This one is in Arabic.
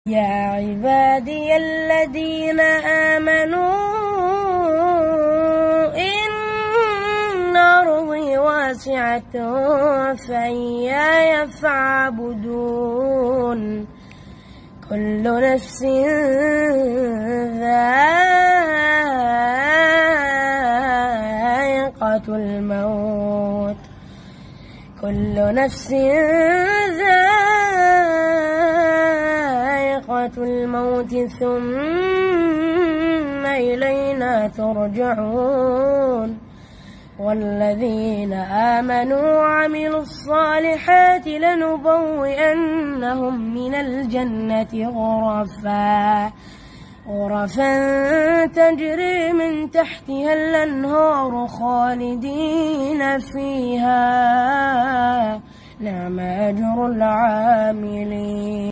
يا عبادي الذين آمنوا إن أرضي واسعة فإياي فاعبدون. كل نفس ذائقة الموت كل نفس ذائقة الموت ثم إلينا ترجعون. والذين آمنوا وعملوا الصالحات لنبوئنهم من الجنة غرفا تجري من تحتها الأنهار خالدين فيها. نعم أجر العاملين.